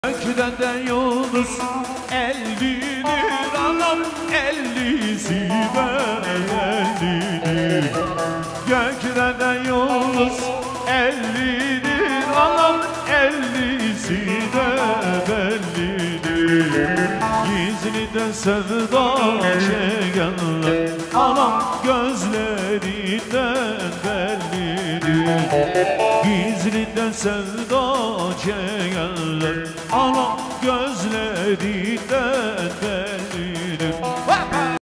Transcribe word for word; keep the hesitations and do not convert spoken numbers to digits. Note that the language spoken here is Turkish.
Gökten de yıldız ellidir anam, ellisi bellidir. Gökten de yıldız ellidir anam, ellisi de bellidir. Gizli de sevda çekenler anam, gözlerinden bellidir. Gizlinden sevda çekenler anam, gözlerinden bellidir.